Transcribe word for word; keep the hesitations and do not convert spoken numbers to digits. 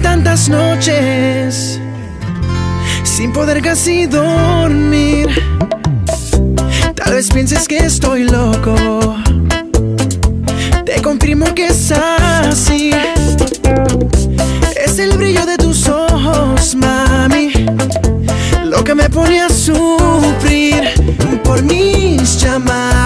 tantas noches sin poder casi dormir. Tal vez pienses que estoy loco, te confirmo que es así. Es el brillo de tus ojos, mami, lo que me pone a sufrir por mis llamadas.